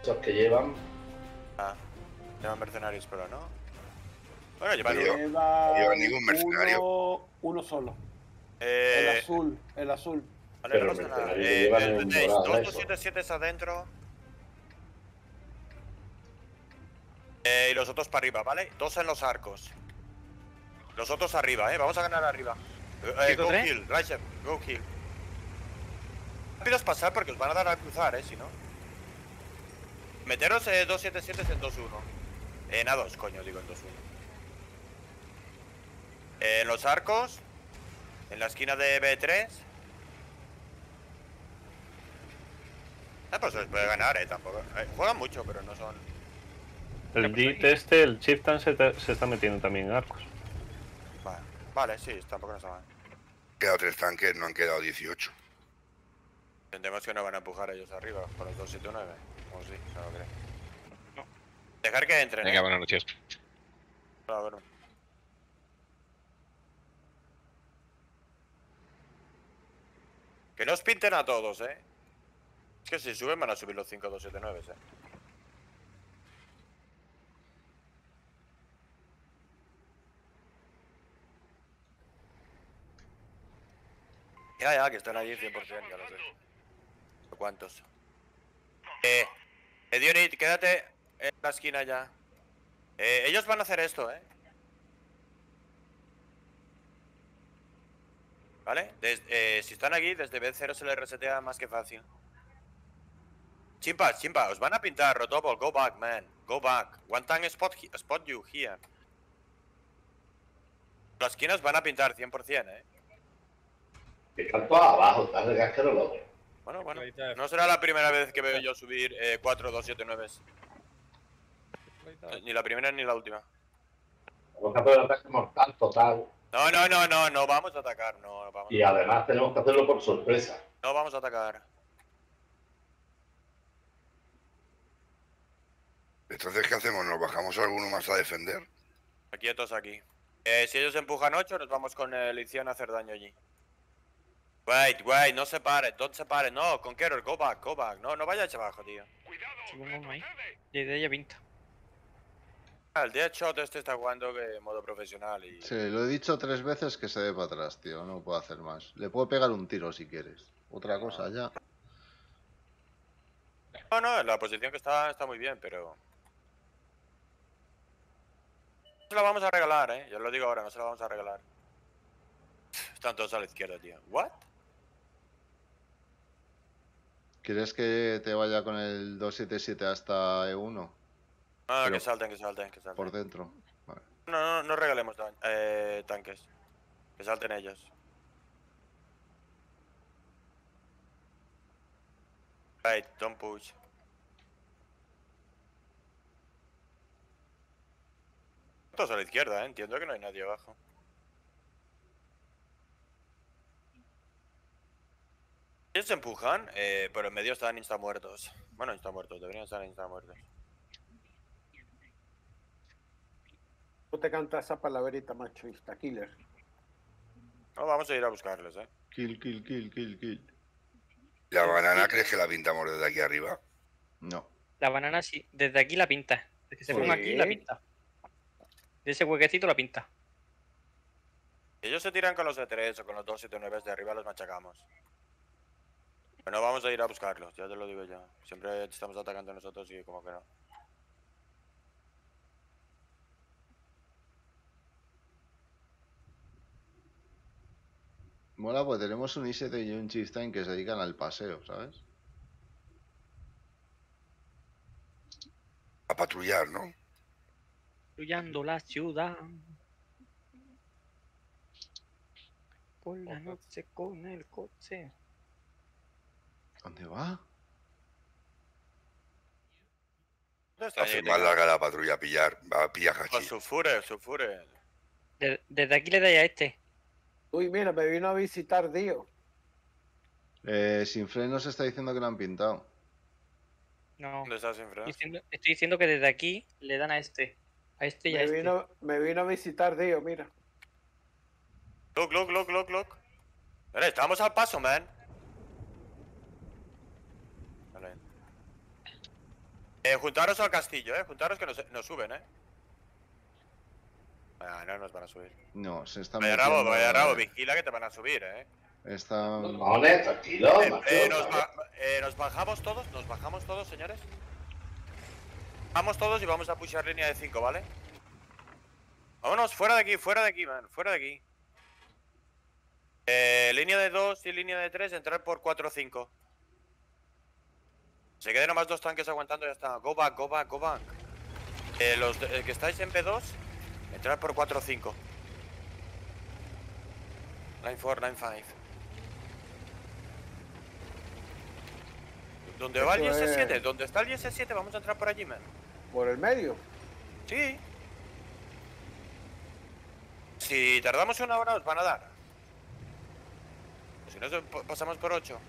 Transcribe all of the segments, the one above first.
Estos que llevan. Ah, llevan mercenarios, pero no. Bueno, llevan No uno. lleva ningún mercenario. Uno solo. El Eh, azul. Vale, Pero no el pasa nada. mercenario que llevan es Tenéis morada, dos eso. 277 adentro. Y los otros para arriba, ¿vale? Dos en los arcos. Los otros arriba, Vamos a ganar arriba. Go heal, Raisher, go heal. Rápidos pasar porque os van a dar a cruzar, si no. Meteros 277 en 2-1. En A2, coño, digo en 2-1. En los arcos. En la esquina de B3. Pues se les puede ganar, tampoco. Juegan mucho, pero no son. El DIT este, el Chieftain se está metiendo también en arcos. Vale, sí, tampoco nos van. Han quedado 3 tanques, no han quedado 18. Entendemos que no van a empujar ellos arriba con los 279. O sí, no lo creo. No. Dejar que entren. Venga, buenas noches. A ver. Que no os pinten a todos, Es que si suben van a subir los 5279, Ya, que están allí 100%, ya lo sé. ¿Cuántos? Dionit, quédate en la esquina ya. Ellos van a hacer esto, ¿Vale? Si están aquí, desde B0 se les resetea más que fácil. Chimpa, os van a pintar, Rotopol, go back, man. Go back. One tank spot you here. Las esquinas van a pintar 100%, Están todos abajo, tal vez que no lo veo. Bueno. No será la primera vez que veo yo subir 4 279. Ni la primera ni la última. Tenemos que hacer un ataque mortal total. No vamos a atacar, no vamos. Y además tenemos que hacerlo por sorpresa. No vamos a atacar. Entonces, ¿qué hacemos? ¿Nos bajamos alguno más a defender? Quietos aquí. Si ellos empujan 8, nos vamos con Lición a hacer daño allí. Wait, no se pare, don't se pare, no, Conqueror, go back, no vayáis abajo, tío. Vamos ahí. Y de ella pinta. El Deadshot este está jugando en modo profesional y... Sí, lo he dicho 3 veces que se dé para atrás, tío, no puedo hacer más. Le puedo pegar un tiro si quieres. Otra cosa ya. No, en la posición que está muy bien, pero... No se la vamos a regalar, yo lo digo ahora, no se la vamos a regalar. Están todos a la izquierda, tío. ¿What? ¿Quieres que te vaya con el 277 hasta E1? No, Pero que salten. por dentro. Vale. No regalemos tanques. Que salten ellos. Right, don't push. Todos a la izquierda, entiendo que no hay nadie abajo. Ellos se empujan, pero en medio están insta-muertos. Bueno, insta-muertos, deberían estar insta-muertos. Tú te cantas esa palabrita, macho, insta-killer. No, vamos a ir a buscarles, Kill. ¿La banana crees que la pintamos desde aquí arriba? No. La banana sí, desde aquí la pinta. Desde que se ponga aquí la pinta. De ese huequecito la pinta. Ellos se tiran con los E3 o con los 279 de arriba, los machacamos. Pero no vamos a ir a buscarlos, ya te lo digo yo. Siempre estamos atacando nosotros y como que no. Mola, pues tenemos un I7 y un Chieftain que se dedican al paseo, ¿sabes? A patrullar, ¿no? Patrullando la ciudad. Por la noche con el coche. ¿Dónde va? Hace más larga la patrulla a pillar. Va a pillar Pues hachís. sulfure. Desde aquí le dais a este. Uy, mira, me vino a visitar Dio. Sin frenos está diciendo que lo han pintado. No. ¿Dónde estás sin frenos? Estoy diciendo que desde aquí le dan a este. A este y a este. Me vino a visitar Dio, mira. Look. Mira, estamos al paso, man. Vale. Juntaros al castillo, juntaros que nos suben, Ah, no nos van a subir. No, se están Vaya rabo, vigila que te van a subir, Están... Cojones, tranquilo, macho. Nos bajamos todos, señores. Vamos todos y vamos a pushar línea de 5, ¿vale? Vámonos, fuera de aquí, man, fuera de aquí. Línea de 2 y línea de 3, entrar por 4-5. Se queden nomás 2 tanques aguantando y ya está. Go back. Los que estáis en B2, entrar por 4-5. Line 4, line 5. ¿Dónde va el IS-7? ¿Dónde está el IS-7? Vamos a entrar por allí, man. ¿Por el medio? Sí. Si tardamos 1 hora, os van a dar. Si no, pasamos por 8.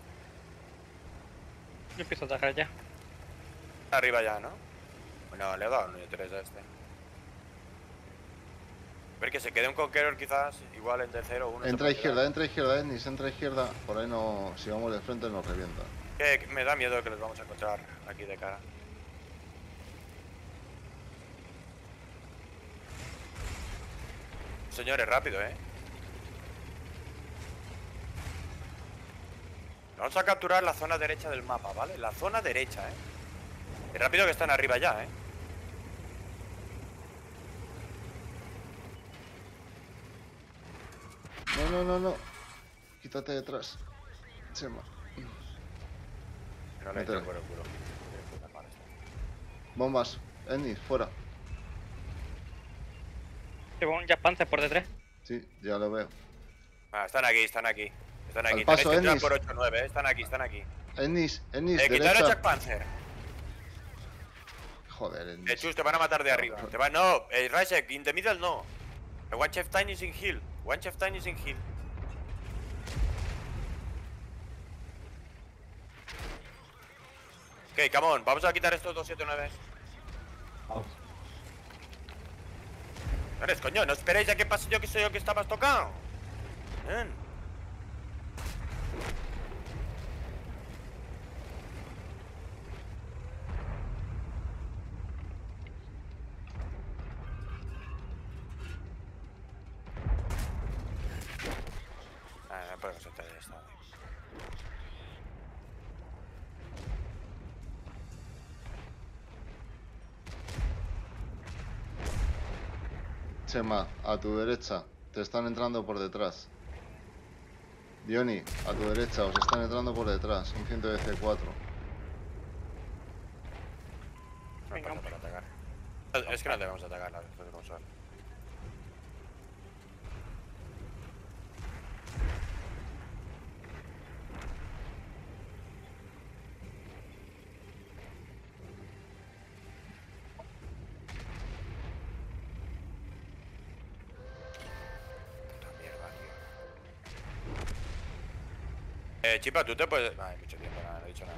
Yo empiezo a atacar ya. Arriba ya, ¿no? Bueno, le he dado un 3 a este. A ver, que se quede un Conqueror quizás, igual en D0 1. Entra a izquierda, Ennis, entra a izquierda. Por ahí no, si vamos de frente nos revienta. Me da miedo que los vamos a encontrar aquí de cara. Señores, rápido, Vamos a capturar la zona derecha del mapa, ¿vale? La zona derecha, Y rápido que están arriba ya, No. Quítate detrás. Chema. No le entro por el culo. Bombas. Ennis, fuera. Tengo un Jack Panzer por detrás. Sí, ya lo veo. Ah, están aquí. Al paso, Tenéis que entrar Ennis. por 8-9, Están aquí. Ennis, Quitaros derecha. Jack Panzer. Joder, Ennis. Chus, te van a matar de arriba. No, Rajek, in the middle no. One chef time is in hill. Ok, come on, vamos a quitar estos 279. Vamos. No eres, coño, no esperéis a que pase yo que soy yo que estabas tocado. Ven. No podemos entrar en esta. Chema, a tu derecha. Te están entrando por detrás. Diony, a tu derecha. Os están entrando por detrás. Un 100 de C4. No pasa para atacar. Es que no debemos atacar después de consolar. Chipa, tú te puedes... Ay, mucho tiempo, nada, no he dicho nada.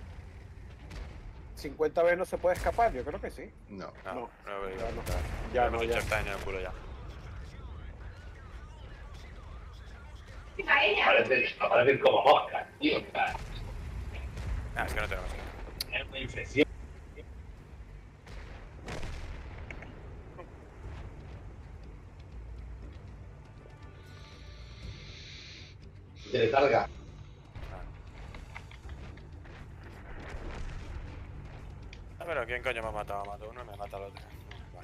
50B no se puede escapar, yo creo que sí. No. No, Ya no. Está en el culo ya. Aparecen como moscas, tío. Es que no tenemos que... Es una infección. Se le carga. Pero ¿quién coño me ha matado? Mato uno y me mata al otro. Vale.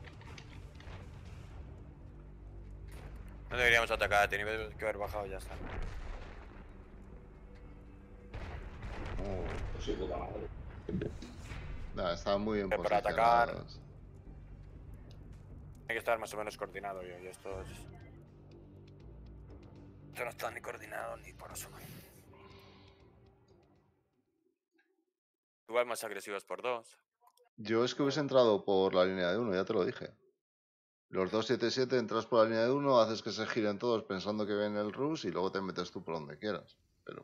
No deberíamos atacar, teníamos que haber bajado y ya está. Pues sí, puta madre. Nada, estaban muy bien Para atacar. posicionados. Hay que estar más o menos coordinado yo, y esto es... Esto no está ni coordinado ni por eso. Igual más agresivos por 2. Yo es que hubiese entrado por la línea de 1, ya te lo dije. Los 277 entras por la línea de 1, haces que se giren todos pensando que ven el rush y luego te metes tú por donde quieras. Pero...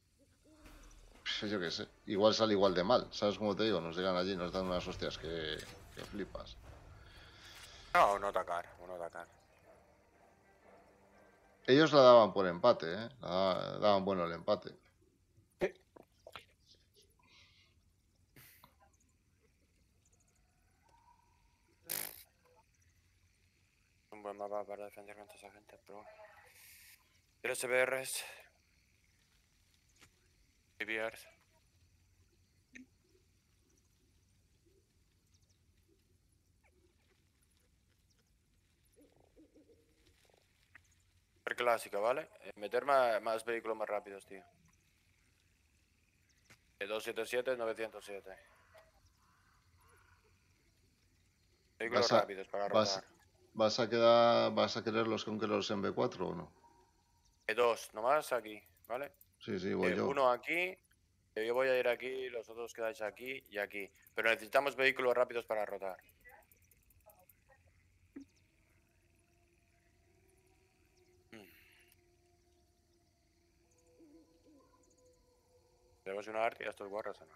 yo qué sé. Igual sale igual de mal. ¿Sabes cómo te digo? Nos llegan allí y nos dan unas hostias que flipas. No, uno atacar. Ellos la daban por empate, ¿eh? Daban bueno el empate. el mapa para defender contra esa gente, pero bueno. 3 SBRs. IBRs. Clásica, ¿vale? Meter más vehículos más rápidos, tío. 277, 907. Vehículos rápidos para rotar. ¿Vas a querer los Conquerors en B4 o no? 2, nomás aquí, ¿vale? Sí, voy yo. Uno aquí, yo voy a ir aquí, los otros quedáis aquí y aquí. Pero necesitamos vehículos rápidos para rotar. Tenemos una arte y estos guarras o no.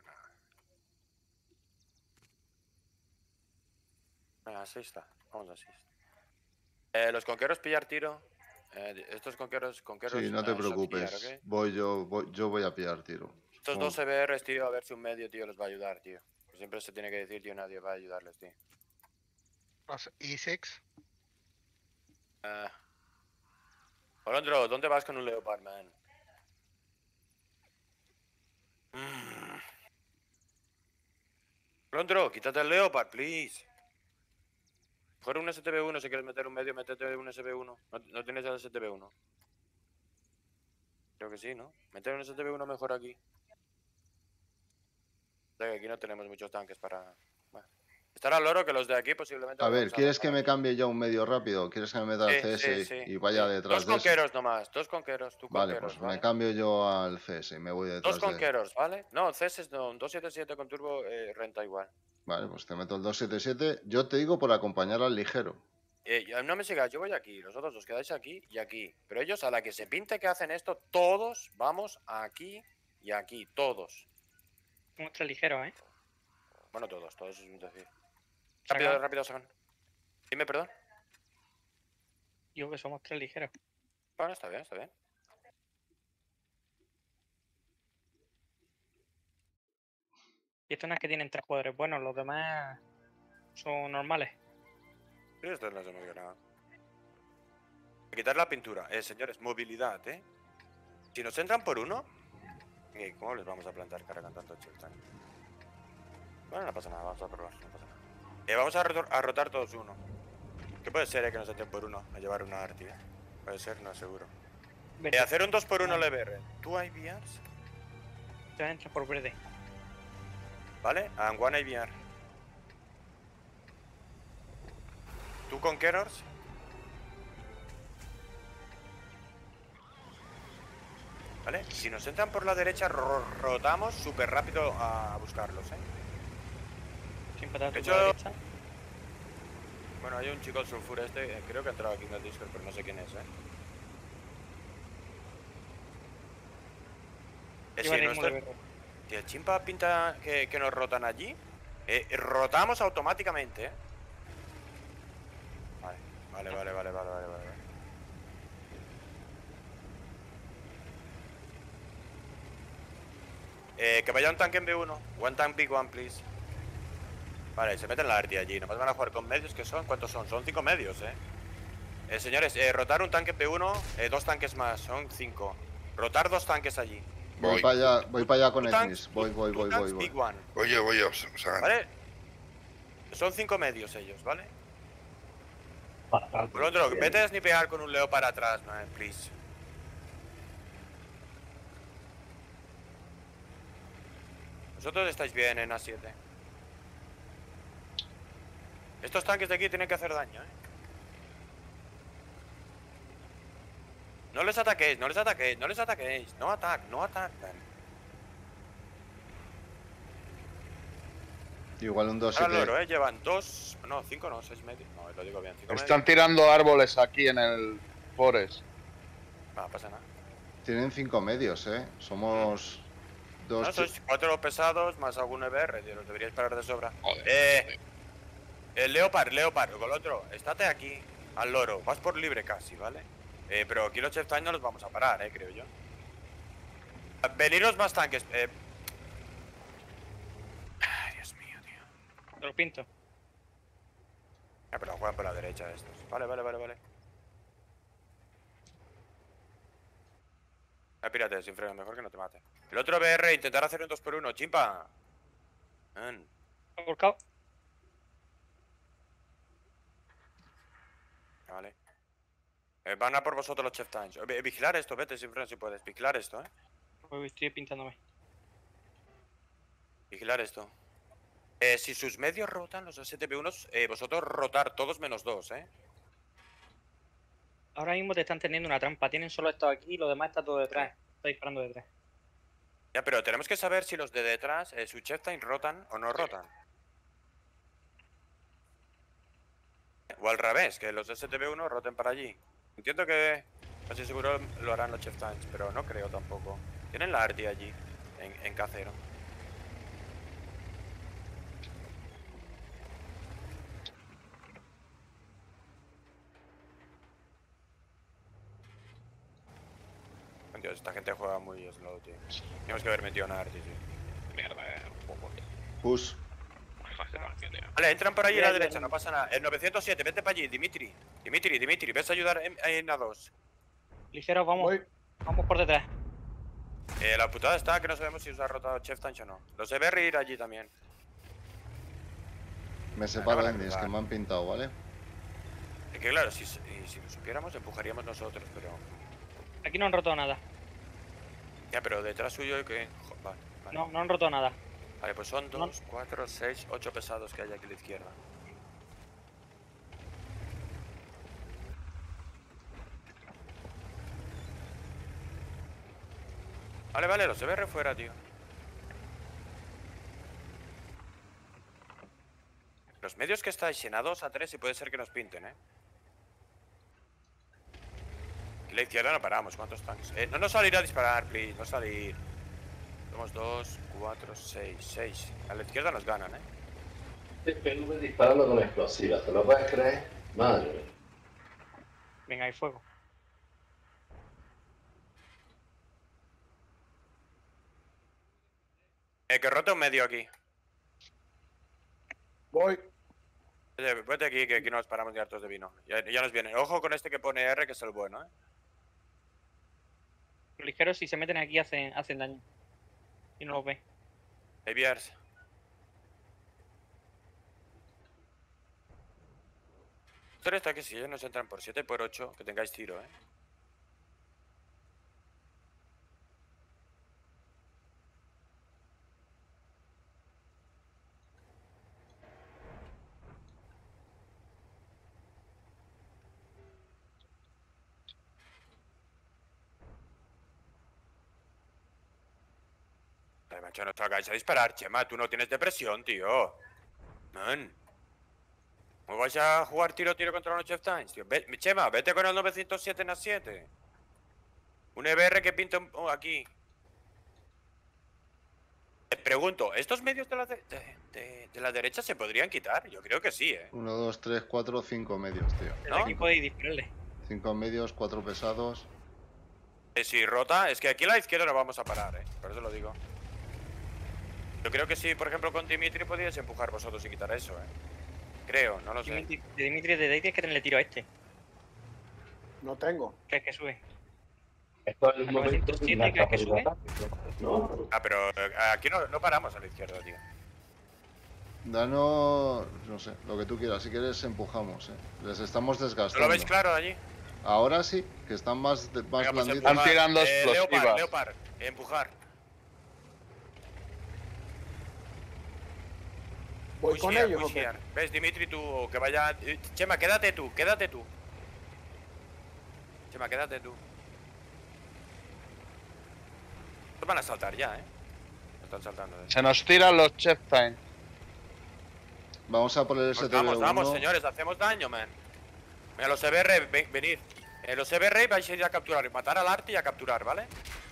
Venga, así está. Vamos así. Los conqueros pillar tiro. Estos conqueros. Sí, no te preocupes. Pillar, ¿okay? Yo voy a pillar tiro. Estos dos CBRs, tío, a ver si un medio, tío, les va a ayudar, tío. Pues siempre se tiene que decir, tío, nadie va a ayudarles, tío. E6. Olondro, ¿dónde vas con un Leopard, man? Olondro, quítate el Leopard, please. Mejor un STB1, si quieres meter un medio, métete un SB1. ¿No tienes el STB1? Creo que sí, ¿no? Meter un STB1 mejor aquí. O sea que aquí no tenemos muchos tanques para... Bueno. Estará al loro que los de aquí posiblemente... A ver, ¿quieres que me cambie yo un medio rápido? ¿Quieres que me meta al CS y vaya detrás de Dos conqueros nomás, dos conqueros. Vale, pues me cambio yo al CS y me voy detrás de... Dos conqueros, ¿vale? No, CS no, un 277 con turbo renta igual. Vale, pues te meto el 277. Yo te digo por acompañar al ligero. No me sigas, yo voy aquí, los otros os quedáis aquí y aquí. Pero ellos a la que se pinte que hacen esto, todos vamos aquí y aquí, todos. Un extra ligero, ¿eh? Bueno, todos es un decir. Rápido, rápido, sacan. Dime, perdón. Digo que somos 3 ligeros. Bueno, está bien, está bien. Y estos no es que tienen 3 jugadores buenos, los demás son normales. Sí, esto no se me dio nada. Quitar la pintura. Señores, movilidad, ¿eh? Si nos entran por uno... ¿Cómo les vamos a plantar cara con tanto chiltan? Bueno, no pasa nada, vamos a probar, no pasa nada. Vamos a rotar todos uno. ¿Qué puede ser, que nos entren por uno a llevar una arti? Puede ser, no, seguro. Hacer un 2x1 LBR. ¿Tú IBRs? Te entras por verde. ¿Vale? And one IBR. ¿Tú conquerors? ¿Vale? Si nos entran por la derecha, rotamos súper rápido a buscarlos, ¿eh? Sin patar De por hecho, la derecha. bueno, hay un chico el sulfur este, creo que ha entrado aquí en el Discord, pero no sé quién es, ¿eh? Si el chimpa pinta que nos rotan allí, rotamos automáticamente, ¿eh? Vale. Que vaya un tanque en B1. One tank big one, please. Vale, se meten la arti allí. Nomás van a jugar con medios, que son... ¿Cuántos son? Son 5 medios, señores, rotar un tanque en B1, 2 tanques más, son 5. Rotar 2 tanques allí. Voy para allá con Etnis. Voy. Big one. Voy, o sea... ¿Vale? Son 5 medios ellos, ¿vale? Por otro, vete a snipear con un leo para atrás, man, please. Vosotros estáis bien en A7. Estos tanques de aquí tienen que hacer daño, No les ataquéis. No atacan. Igual un 2-7. Ahora loro, llevan 2... No, 5 no, 6 medios. No, lo digo bien, 5 Están tirando árboles aquí en el forest. No pasa nada. Tienen 5 medios, Somos... No, sois 4 pesados más algún EBR, tío. Los deberíais parar de sobra. Joder. El Leopard, con el otro. Estate aquí, al loro. Vas por libre casi, ¿vale? Pero aquí los Chef Time no los vamos a parar, creo yo. Veniros más tanques. Ay, Dios mío, tío. Te lo pinto. Ah, pero juegan por la derecha estos. Vale. Pírate, sin freno, mejor que no te mate. El otro BR, intentar hacer un 2x1, chimpa. Volcado. Vale. Van a por vosotros los chef times. Vigilar esto, vete sin freno si puedes. Vigilar esto, Estoy pintándome. Vigilar esto. Si sus medios rotan, los STP1s, vosotros rotar todos menos 2, Ahora mismo te están teniendo una trampa. Tienen solo esto aquí y lo demás está todo detrás. Está disparando detrás. Ya, pero tenemos que saber si los de detrás, su chef time rotan o no rotan. O al revés, que los STP1 roten para allí. Entiendo que casi seguro lo harán los chef times, pero no creo tampoco. Tienen la arti allí, en K0. Dios, esta gente juega muy slow, tío. Tenemos que haber metido una arti, tío. Mierda, un poco. Push. Vale, entran por ahí a la derecha, no pasa nada. El 907, vete para allí, Dimitri. Dimitri, ves a ayudar en A2. Ligeros, vamos. Voy. Vamos por detrás. La putada está que no sabemos si os ha rotado Chef Tanch o no. Los de Berry ir allí también. Me separo Andy, es que me han pintado, ¿vale? Es que claro, si lo supiéramos, empujaríamos nosotros, pero... Aquí no han roto nada. Ya, pero detrás suyo que... Vale. No han roto nada. Vale, pues son 2, 4, 6, 8 pesados que hay aquí a la izquierda. Vale, los EBR fuera, tío. Los medios que estáis en A2, A3 y puede ser que nos pinten, Aquí a la izquierda no paramos, ¿cuántos tanks? No nos salir a disparar, please, no salir. Somos 2, 4, 6. A la izquierda nos ganan, PV disparando con explosivas, ¿te lo puedes creer? Madre mía. Venga, hay fuego. Que rote un medio aquí. Voy. Vete aquí, que aquí nos paramos de hartos de vino. Ya nos viene. Ojo con este que pone R, que es el bueno, Los ligeros, si se meten aquí, hacen daño. Y no los ve. ABRs. Esto está que si ellos nos entran por 7 por 8, que tengáis tiro, Ay, macho, no te hagáis a disparar, Chema. Tú no tienes depresión, tío. Man. ¿Cómo vais a jugar tiro contra los Chef Times, tío? Chema, vete con el 907 en A7. Un EBR que pinta aquí. Te pregunto, ¿estos medios de la derecha se podrían quitar? Yo creo que sí, 1, 2, 3, 4, 5 medios, tío. Desde aquí podéis dispararle. 5 medios, 4 pesados. Si rota, es que aquí a la izquierda no vamos a parar, por eso lo digo. Yo creo que sí, por ejemplo, con Dimitri podríais empujar vosotros y quitar eso, Creo, no lo sé. Dimitri, desde ahí tienes que tenerle tiro a este. No tengo. Que es que sube. Esto es el ¿A momento 907 crees que sube? ¿no? Ah, pero aquí no paramos a la izquierda, tío. Danos, no sé, lo que tú quieras. Si quieres, empujamos, Les estamos ¿No desgastando. lo veis claro allí? Ahora sí, que están más Venga, pues blanditos. Están tirando explosivas. Leopard, empujar. Voy Push con here, ellos. push ¿O qué? here. ¿Ves, Dimitri, tú que vaya... Chema, quédate tú. Chema, quédate tú. Estos van a saltar ya, No están saltando, Se nos tiran los chef time. Vamos a por el STB1. Vamos, señores, hacemos daño, man. Mira, los EBR, venid. Los EBR vais a ir a capturar, matar al arte y a capturar, ¿vale?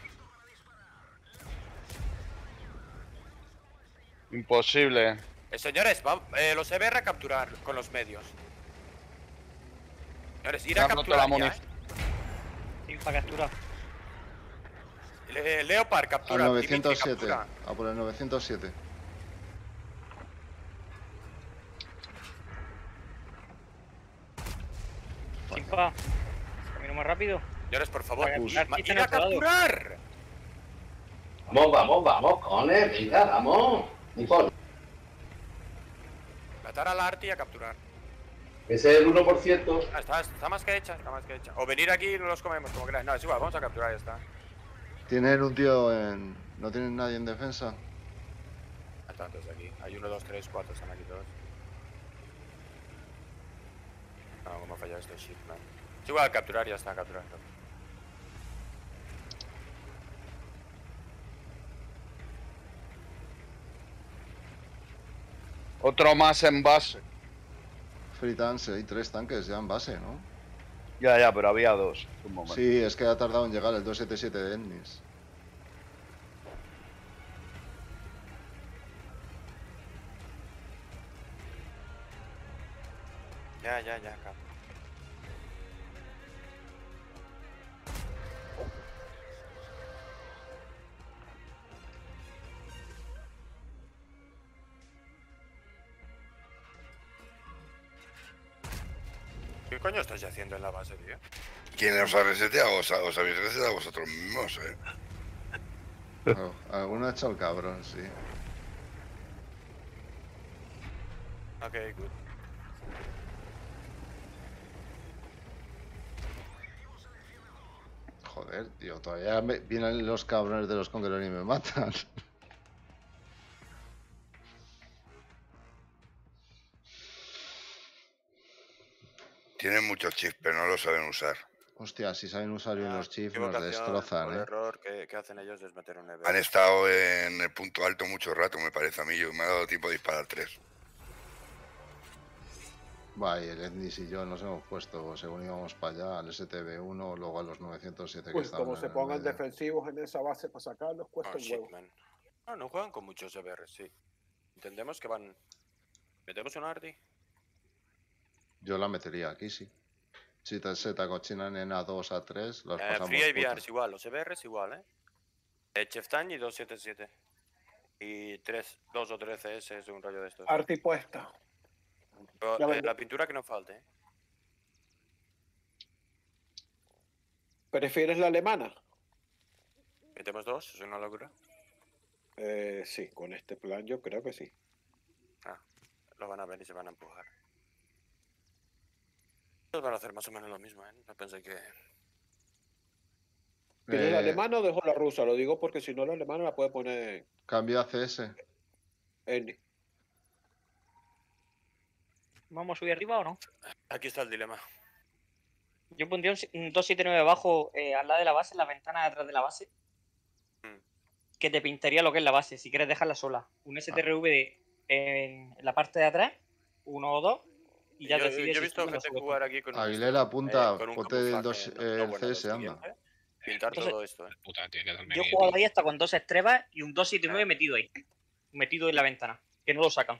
Imposible. Señores, los EBR a capturar con los medios. Señores, ir Me a han roto capturar la ya, munición. Sí, para capturar. Leopard, Al captura. Dimitri, 907. captura. A por el 907. Disculpa. Camino más rápido. Señores, por favor, Vaya, ¡ir Narcisa a en otro lado. capturar! Vamos, cones, venga, vamos. Ni por. Matar a la Arti y a capturar. Ese es el 1%. Ah, está más que hecha, está más que hecha. O venir aquí y no los comemos, como queráis. No, es igual, vamos a capturar, ya está. Tienen un tío en... ¿No tienen nadie en defensa? Hay tantos aquí. Hay 1, 2, 3, 4, están aquí todos. No, cómo ha fallado este shit, man. Es igual, capturar, ya está, capturar. Otro más en base. Free tanks, hay 3 tanques ya en base, ¿no? Ya, pero había 2. Un momento. Sí, es que ha tardado en llegar el 277 de Ennis. Ya, cap. ¿Qué coño estáis haciendo en la base, tío? ¿Quién os ha reseteado? Os habéis reseteado vosotros mismos, Oh, alguno ha echado el cabrón, sí. Ok, good. Joder, tío, todavía vienen los cabrones de los Conqueror y me matan. Tienen muchos chips, pero no lo saben usar. Hostia, si saben usar bien los chips nos Equivocación, destrozan, por ¿eh? error que hacen ellos es meter un EV. Han estado en el punto alto mucho rato, me parece a mí. Yo me ha dado tiempo de disparar 3. Vaya, el Ennis y yo nos hemos puesto, según íbamos para allá, al STB1, luego a los 907 que Pues estaban como se en el pongan medio. defensivos en esa base para sacarlos, cuesta Oh, un shit, huevo. man. No juegan con muchos EVRs, sí. Entendemos que van... ¿Metemos un Arti? Yo la metería aquí, sí. Si se te acochinan en A2, A3, las pasamos Free putas. IVRs igual, los EVRs igual, Cheftain y 277. Y 2 o 3 CS es un rollo de estos. Arti puesta. Pero, ya vengo. la pintura que no falte, ¿Prefieres la alemana? ¿Metemos 2? ¿Es una locura? Sí, con este plan yo creo que sí. Lo van a ver y se van a empujar. Ellos van a hacer más o menos lo mismo, No pensé que... ¿Quieres la alemana o dejo la rusa? Lo digo porque si no la alemana la puede poner Cambio a CS. Eni. ¿Vamos a subir arriba o no? Aquí está el dilema. Yo pondría un 279 abajo al lado de la base, en la ventana de atrás de la base. Que te pintaría lo que es la base, si quieres dejarla sola. Un STRV en la parte de atrás, 1 o 2. Y ya yo decides he visto gente jugar aquí con Aguilera apunta, con un ponte el camuflaje no bueno, CS, lo anda. siguiente. Pintar Entonces, todo esto, Puta, tío, que Yo he jugado ahí hasta con 2 estrebas y un 279 metido ahí. Metido en la ventana. Que no lo sacan.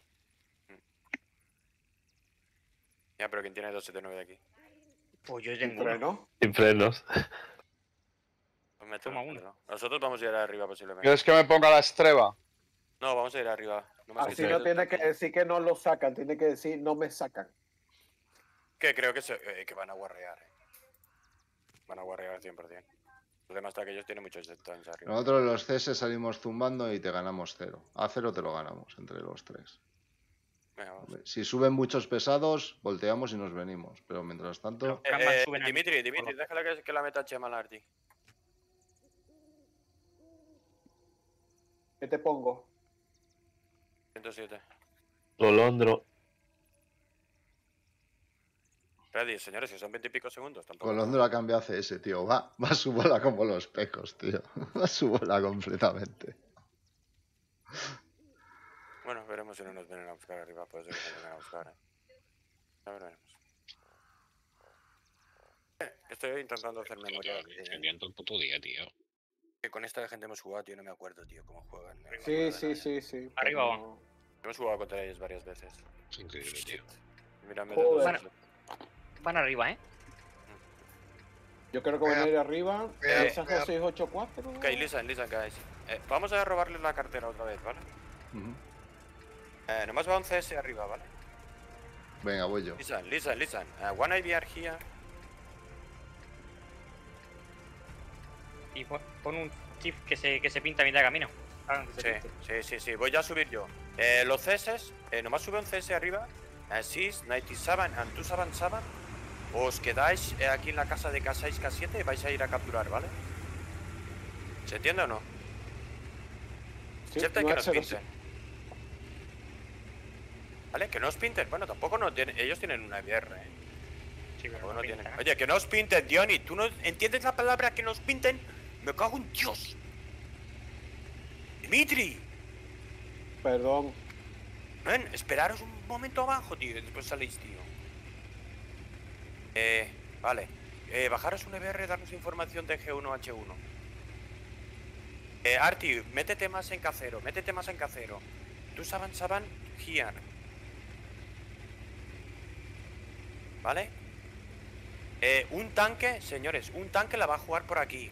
Ya, pero ¿quién tiene 279 de aquí? Pues yo tengo Pero uno. no. Sin frenos. Pues mételo, Toma uno. mételo. Nosotros vamos a ir arriba posiblemente. ¿Quieres que me ponga la estreba? No, vamos a ir arriba. No más Así no tiene que decir que no lo sacan, tiene que decir no me sacan. Que creo que van a guarrear. Van a guarrear al 100%. El problema está que ellos tienen muchos detalles arriba. Nosotros los CS salimos zumbando y te ganamos 0. A 0 te lo ganamos entre los 3. Venga, vamos. Si suben muchos pesados, volteamos y nos venimos. Pero mientras tanto... Dimitri, déjale que la meta Chema al Arti. ¿Qué te pongo? 107. Lolondro. Ready, señores, si son 20 y pico segundos, tampoco. Colondro ha cambiado a CS, tío. Va a su bola como los pecos, tío. Va a su bola completamente. Bueno, veremos si no nos vienen a buscar arriba. Puede ser que nos vengan a buscar, Ya veremos. Estoy intentando hacer memoria. Se viento el puto día, tío. Que con esta gente hemos jugado, tío, no me acuerdo, tío, cómo juegan. No me Sí, acuerdo de sí, nada. sí, sí. Arriba pero va. no. Hemos jugado contra ellos varias veces. Es increíble, tío. Mira, me Joder. Van arriba, Yo creo que van a ir arriba. Esas Vea. 684. Ok, listen, guys. Vamos a robarles la cartera otra vez, ¿vale? Ujú. Nomás va un CS arriba, ¿vale? Venga, voy yo. Listen. One IVR here. Y pon un chip que se pinta a mitad de camino. Hagan que se pinte. Sí. Voy a subir yo. Los CS, nomás sube un CS arriba. 6, 97 and 277. Os quedáis aquí en la casa de K6, K7 y vais a ir a capturar, ¿vale? ¿Se entiende o no? Sí, Cierto no que nos hace pinten. ¿Vale? Que no os pinten. Bueno, tampoco no tienen, ellos tienen una IBR, Sí, pero Tampoco no no pinta, tienen. ¿eh? Oye, que no os pinten, Diony. ¿Tú no entiendes la palabra que nos pinten? Me cago en Dios. Dimitri. Perdón. Ven, esperaros un momento abajo, tío. Y después salís, tío. Vale. Bajaros un EBR, darnos información de G1H1. Arti, métete más en K0, Tú saban, here. ¿Vale? Un tanque, señores, un tanque la va a jugar por aquí.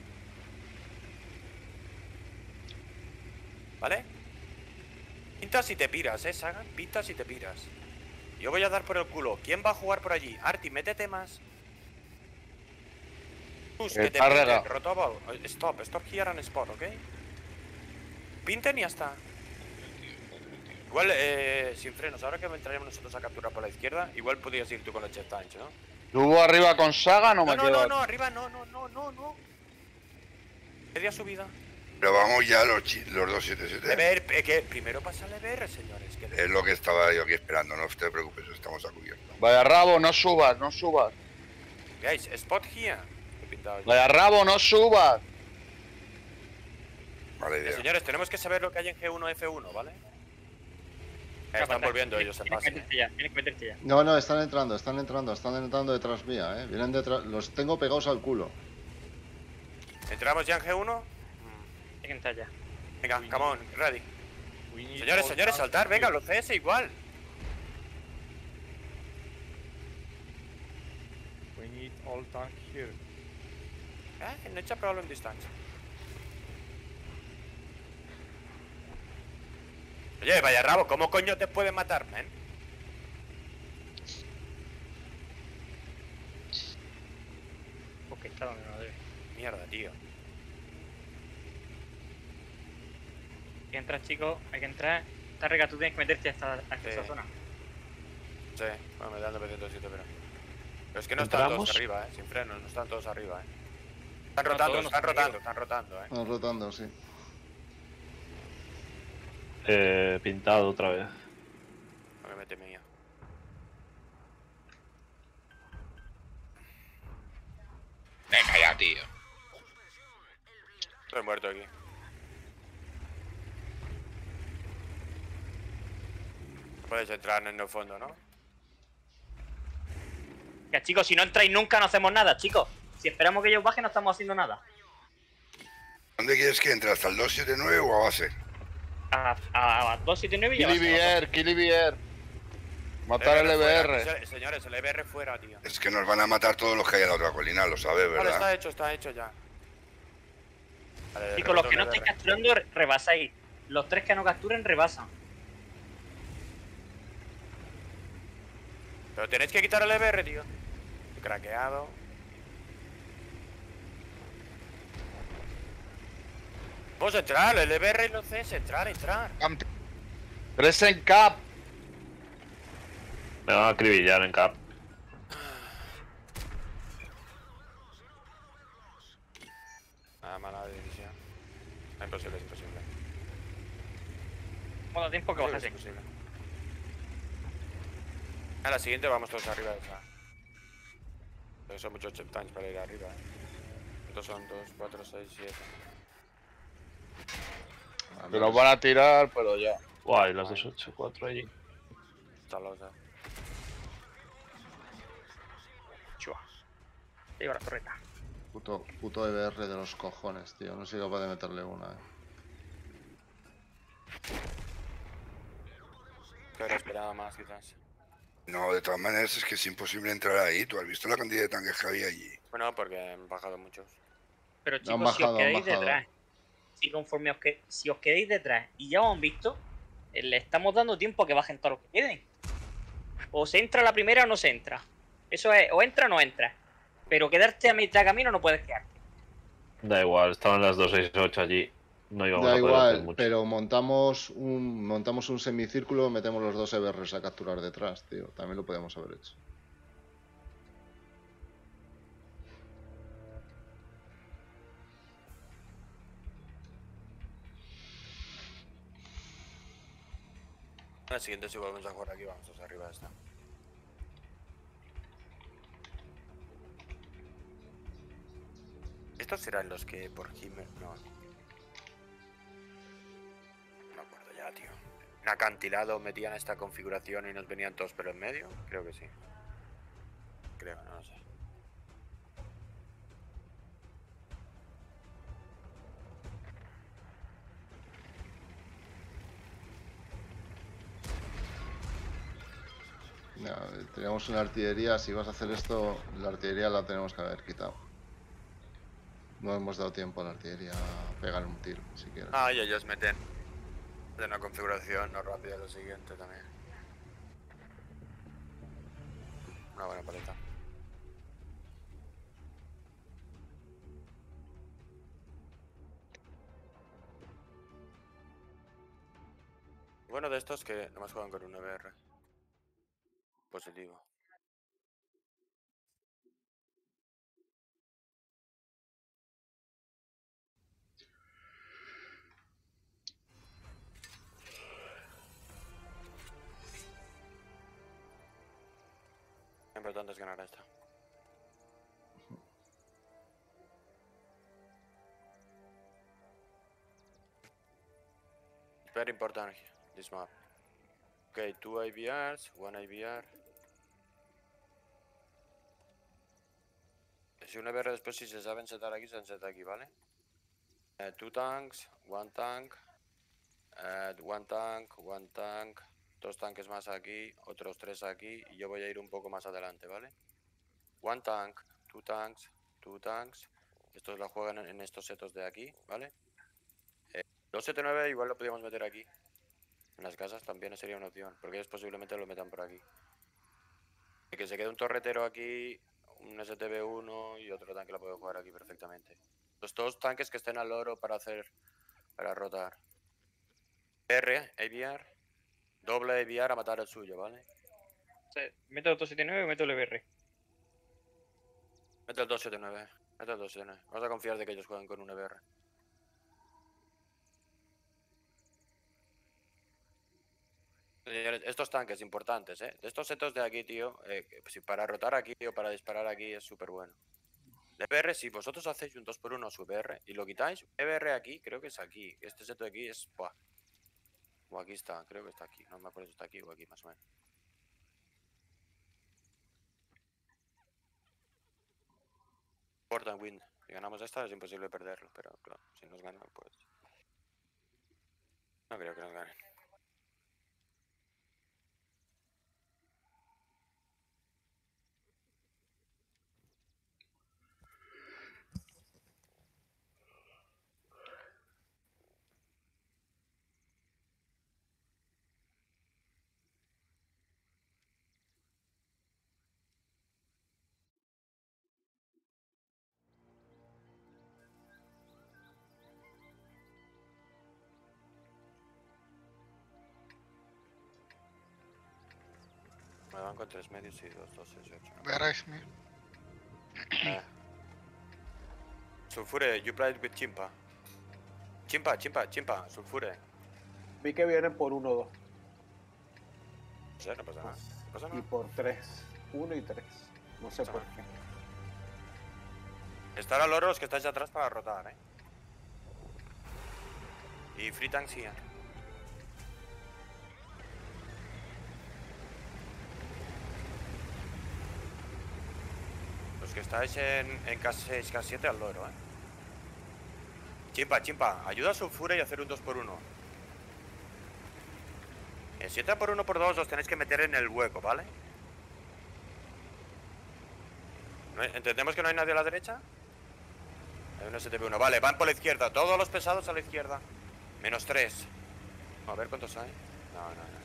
¿Vale? Pintas y te piras, Sagan, pintas y te piras. Yo voy a dar por el culo. ¿Quién va a jugar por allí? Arti, métete más. Que te Carrera. pinten, Rotobo. Stop here and spot, ¿ok? Pinten y ya está. Igual, sin frenos, ahora que entraremos nosotros a capturar por la izquierda, igual podrías ir tú con el jet tanch, ¿no? ¿Subo arriba con Saga no me quedo? No, arriba no. Media subida. Pero vamos ya los 277. EBR, que primero pasa el EBR, señores. Que Es lo que estaba yo aquí esperando, no te preocupes, estamos a cubierto. Vaya rabo, no subas. Guys, spot here. He pintado yo. Vaya rabo, no subas. Vale, idea. Señores, tenemos que saber lo que hay en G1 F1, ¿vale? Están Capataz, volviendo ellos en tienes base. que meterte ya. No, están entrando detrás mía, Vienen detrás, los tengo pegados al culo. ¿Entramos ya en G1? Tienes que entrar ya. Venga, come on, ready. Señores, saltar, venga, los CS igual. We need all tank here. No echa problem distance. Oye, vaya rabo, ¿cómo coño te pueden matar, men? Porque está donde no debe. Mierda, tío. Hay que entrar, chicos, hay que entrar. Tarrega, tú tienes que meterte a esta Sí. zona. Sí, bueno, me dan 907, pero es que no están ¿Entramos? todos arriba, sin frenos, no están todos arriba, Están No, rotando, todos no están están rotando, están rotando, Están rotando, sí. Pintado otra vez. No me mete mía. Venga ya, tío. Estoy muerto aquí. No podéis entrar en el fondo, ¿no? Ya, chicos, si no entráis nunca no hacemos nada, chicos. Si esperamos que ellos bajen no estamos haciendo nada. ¿Dónde quieres que entre? ¿Hasta el 279 o a base? A 279 y ya vas. Kill EBR. Matar el fuera. EBR. Señores, el EBR fuera, tío. Es que nos van a matar todos los que hay en la otra colina, lo sabes, Vale, ¿verdad? está hecho ya. Vale, Chicos, los remoto que no el estáis EBR. capturando, rebasáis. Los 3 que no capturen, rebasan. Pero tenéis que quitar el EBR, tío. Craqueado. Vamos a entrar, el EBR y los CS, entrar. 3 en cap. Me van a acribillar en cap. Mala decisión. Imposible, es imposible. Modo tiempo que Es bajasen. imposible. A la siguiente vamos todos arriba de esa. Pero son muchos chip times para ir arriba, Estos son 2, 4, 6, 7. Que nos van a tirar, pero ya. Guay, los 284 allí. Está loca. Chua. Lleva la torreta. Puto EBR de los cojones, tío. No soy capaz de meterle una, Que ahora esperaba más, quizás. No, de todas maneras es que es imposible entrar ahí. ¿Tú has visto la cantidad de tanques que había allí? Bueno, porque han bajado muchos. Pero Han chicos, si bajado, os han quedáis bajado. detrás, si os quedáis detrás y ya os han visto, le estamos dando tiempo a que bajen todos los que queden. O se entra la primera o no se entra. Eso es, o entra o no entra. Pero quedarte a mitad camino no puedes quedarte. Da igual, estaban las 268 allí. No íbamos Da a poder hacer igual, mucho. pero montamos un semicírculo, metemos los dos EBRs a capturar detrás, tío. También lo podemos haber hecho. En el siguiente, si volvemos a jugar aquí, vamos todos arriba de esta. ¿Estos serán los que por Himmel? No. No me acuerdo ya, tío. ¿Un acantilado metían esta configuración y nos venían todos pero en medio? Creo que sí. Creo, no lo sé. No, teníamos una artillería, si vas a hacer esto, la artillería la tenemos que haber quitado. No hemos dado tiempo a la artillería a pegar un tiro, siquiera. Ah, y ellos meten de una configuración no rápida lo siguiente también. Una buena paleta. Bueno de estos que nomás juegan con un EBR. Positivo. Lo importante es ganar esta. It's very important this map. Okay, 2 IBRs, 1 IBR. Si un EBR después si se saben setar aquí, se seta aquí, ¿vale? 2 tanks, 1 tank, 1 tank, 1 tank, 2 tanques más aquí, otros 3 aquí y yo voy a ir un poco más adelante, ¿vale? 1 tank, 2 tanks, 2 tanks. Estos la juegan en estos setos de aquí, ¿vale? 279 igual lo podríamos meter aquí. En las casas también sería una opción, porque ellos posiblemente lo metan por aquí. Y que se quede un torretero aquí, un STB-1 y otro tanque lo puedo jugar aquí perfectamente. Los dos tanques que estén al loro para rotar. ABR, doble ABR a matar el suyo, ¿vale? Sí, meto el 279 o meto el EBR. Mete el 279, mete el 279. Vamos a confiar de que ellos jueguen con un EBR. Señores, estos tanques importantes, ¿eh? De estos setos de aquí, tío, si para rotar aquí o para disparar aquí es súper bueno. El EBR, si vosotros hacéis un 2x1 su EBR y lo quitáis, EBR aquí, creo que es aquí. Este seto de aquí es... Buah. O aquí está, creo que está aquí. No me acuerdo si está aquí o aquí, más o menos. Important win. Si ganamos esta es imposible perderlo, pero claro, si nos ganan, pues... No creo que nos ganen. Me van con 3 medios y 2, 2, 6, 8. Veréis, mi. Sulfure, you played with Chimpa. Chimpa, Sulfure. Vi que vienen por 1-2 No sé, no pasa nada. No pasa y nada. por 3. 1 y 3. No sé por qué. Estar al loro los que estáis atrás para rotar, Y free tanks here. Los que estáis en K6, K7 al loro, Chimpa, ayuda a Sulfure y hacer un 2x1. En 7x1x2 os tenéis que meter en el hueco, ¿vale? ¿Entendemos que no hay nadie a la derecha? Hay un STP1, vale, van por la izquierda. Todos los pesados a la izquierda. -3. A ver cuántos hay. No.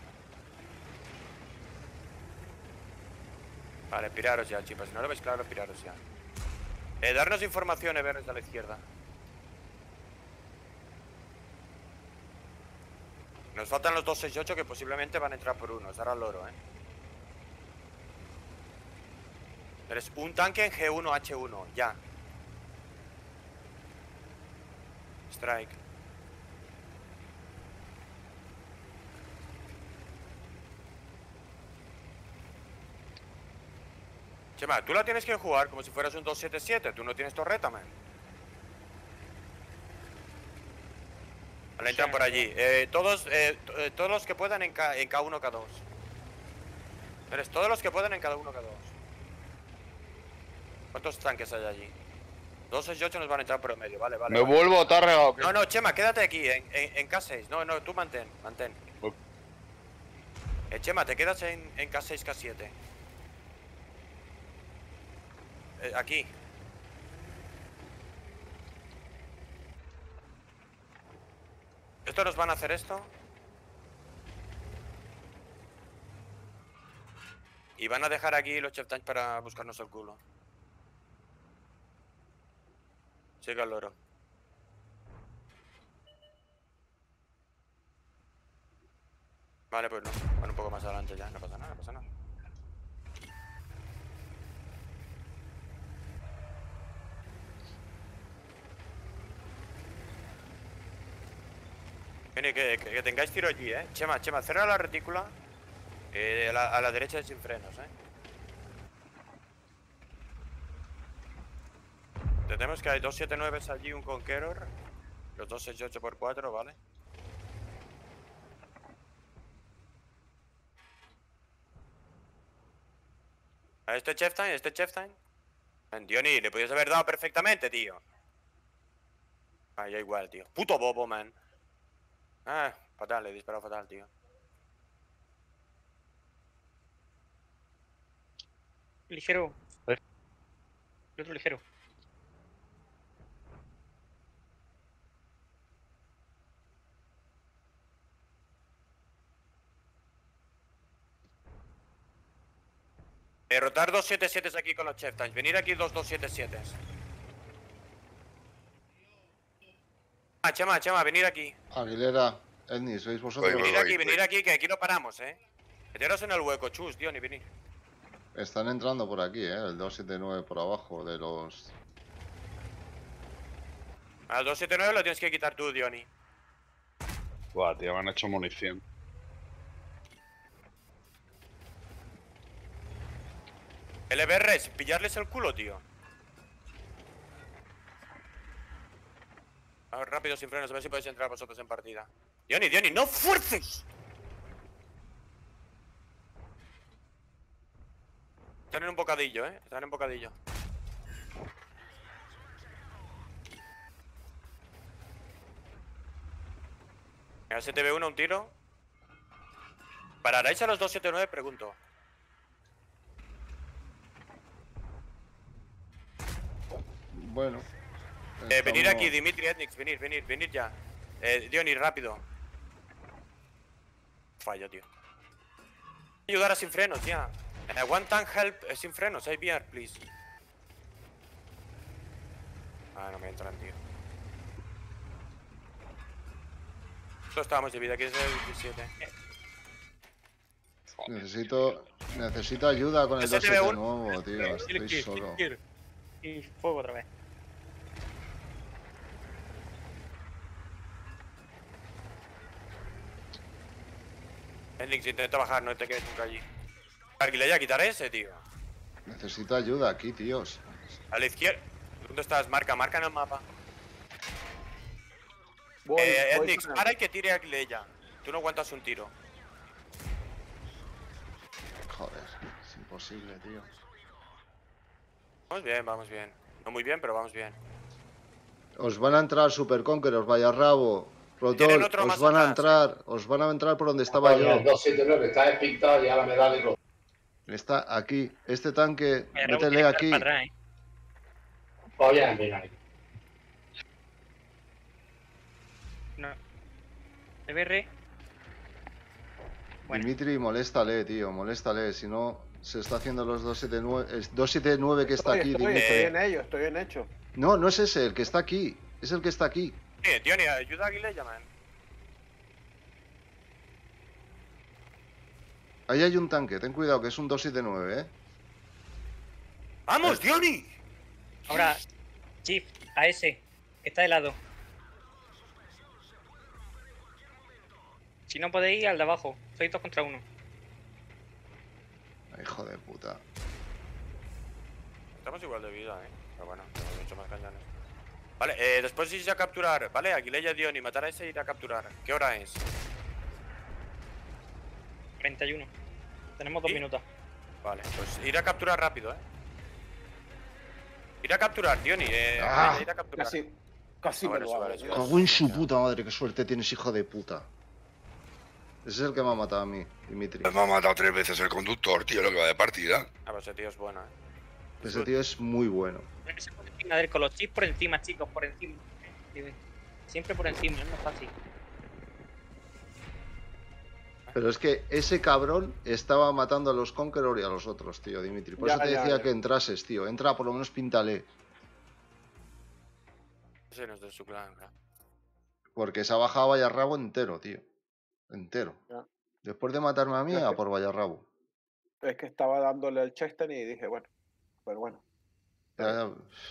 Vale, piraros ya, chicos. Si no lo veis claro, piraros ya. Darnos información, Everest a la izquierda. Nos faltan los 268 que posiblemente van a entrar por uno. Estará el loro, Eres un tanque en G1H1, ya. Strike. Chema, tú la tienes que jugar como si fueras un 277. Tú no tienes torreta, man. Vale, entran por allí. Todos los que puedan en K1, K2. Eres todos los que puedan en cada uno, K2. ¿Cuántos tanques hay allí? 268 nos van a entrar por el medio, vale. Me vuelvo Tárrega, ¿o qué? No, Chema, quédate aquí, en K6. No, tú mantén. Chema, te quedas en K6, K7. Aquí. ¿Estos nos van a hacer esto? Y van a dejar aquí los chef tanks para buscarnos el culo. Sigue el loro. Vale, pues no. Bueno, un poco más adelante ya. No pasa nada, Viene, que tengáis tiro allí, Chema, cierra la retícula. A la derecha de sin frenos, Tenemos que hay 279 allí, un Conqueror. Los 268 por 4, ¿vale? A este chef time. Diony, le podías haber dado perfectamente, tío. Ya igual, tío. Puto bobo, man. Fatal, le he disparado fatal, tío. Ligero. El otro ligero. Rotar 277 aquí con los chef tanks. Venir aquí dos 277. Chema, venir aquí. Aguilera, Edni, ¿sois vosotros? Venir aquí, que aquí no paramos, Meteros en el hueco, chus, tío, ni venir. Están entrando por aquí, el 279 por abajo de los... Al 279 lo tienes que quitar tú, Diony. Buah, tío, me han hecho munición. LBRs, pillarles el culo, tío. A ver, rápido, sin frenos, a ver si podéis entrar vosotros en partida. Diony, ¡no fuerces! Están en un bocadillo, Están en bocadillo. Mira, STV1, un tiro. ¿Pararéis a los 279? Pregunto. Bueno. Venir aquí, Dimitri, Etnix, venir ya. Diony, rápido. Fallo, tío. Ayudar a sin frenos, ya. One tank help sin frenos, IBR, please. No me entran, tío. Nosotros estábamos de vida, aquí es el 17. Necesito ayuda con el 279 nuevo, tío. Estoy Kill, solo. Y fuego otra vez. Etnix, intenta bajar, no te quedes nunca allí. Arguileya, quitar ese, tío. Necesito ayuda aquí, tíos. A la izquierda. ¿Dónde estás? Marca en el mapa. Etnix, para y que tire a Arguileya. Tú no aguantas un tiro. Joder, es imposible, tío. Vamos bien. No muy bien, pero vamos bien. Os van a entrar Super Conquerors, vaya rabo. Rotor, os van a entrar por donde estaba yo. El 279 está despintado y ahora me da de rojo. Está aquí. Este tanque, métele aquí. Oye, mira. No. EBR. Bueno. Dimitri, moléstale, tío, moléstale. Si no, se está haciendo los 279. El 279 que está aquí, Dimitri. Estoy en hecho. No, no es ese, el que está aquí. Es el que está aquí. Diony, ayuda a Aguilella, man. Ahí hay un tanque, ten cuidado, que es un 279, ¡Vamos, Diony! Ahora, Chief, a ese, que está de lado. Si no podéis ir al de abajo, sois 2 contra 1. Hijo de puta. Estamos igual de vida, pero bueno, tenemos mucho más cañones. Vale, después irse a capturar, ¿vale? Aguilella, Diony, matar a ese e ir a capturar. ¿Qué hora es? 31. Tenemos 2 ¿Sí? minutos. Vale, pues ir a capturar rápido, Ir a capturar, Diony, ir a capturar. Casi me lo hago. Cago en su puta madre, qué suerte tienes, hijo de puta. Ese es el que me ha matado a mí, Dimitri. Me ha matado 3 veces el conductor, tío, lo que va de partida. Ah, pues ese tío es bueno, Ese tío es muy bueno. Por encima, a ver, con los chips por encima, chicos, por encima. Siempre por encima, es más fácil. Pero es que ese cabrón estaba matando a los Conqueror y a los otros, tío, Dimitri. Por eso te decía que entrases, tío. Entra, por lo menos píntale. Ese no es de su clan, ¿no? Porque se ha bajado Vallarrabo entero, tío. Entero. Ya. Después de matarme a mí, a por Vallarrabo. Es que estaba dándole al Chester y dije, bueno, pero bueno. Ya.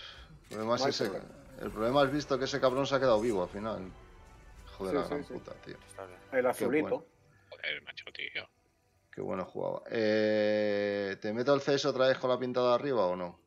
El problema es visto que ese cabrón se ha quedado vivo al final. Joder, la gran puta, tío. El azulito. Bueno. Joder, macho, tío. Qué bueno jugaba. ¿Te meto el CS otra vez con la pintada arriba o no?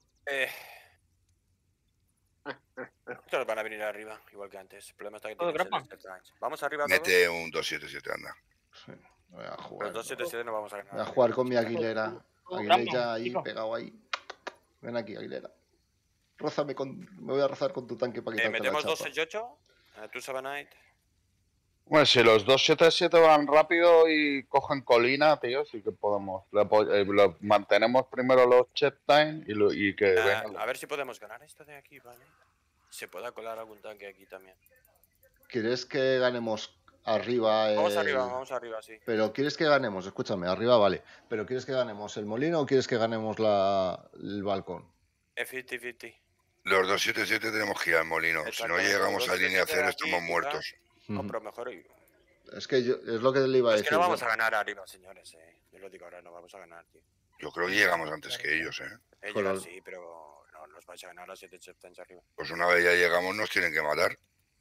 Todos van a venir arriba, igual que antes. El problema está que ¿Todo tienen grapa? 7 times. Vamos arriba todos. Mete un 277, anda. Sí, voy a jugar. Los 277 no vamos a ganar. Voy a jugar con mi Aguilera. Todo Aguilera grapa, ahí, chico. pegado ahí. Ven aquí, Aguilera. Rózame con... Me voy a rozar con tu tanque para quitarte la Metemos chapa. 268, tú Sabanite. Bueno, si los 277 van rápido y cogen colina, tío, sí que podemos. Mantenemos primero los check time y que vengan. A ver si podemos ganar esto de aquí, ¿vale? Se pueda colar algún tanque aquí también. ¿Quieres que ganemos arriba? Vamos arriba, sí. Pero ¿quieres que ganemos? Escúchame, arriba vale. ¿Pero quieres que ganemos el molino o quieres que ganemos el balcón? 50-50. Los 277 tenemos que ir al molino. Si no Exactamente, llegamos los a línea 0 277 estamos aquí, muertos. Compro mejor y... Es que es lo que le iba a Es decir. que no vamos ¿no? a ganar arriba, señores, Yo lo digo ahora, no vamos a ganar, tío. Yo creo que llegamos antes que ellos, Ellos sí, pero no los vais a ganar a 7 cheptens arriba. Pues una vez ya llegamos nos tienen que matar.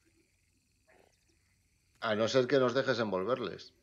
A no ser que nos dejes envolverles.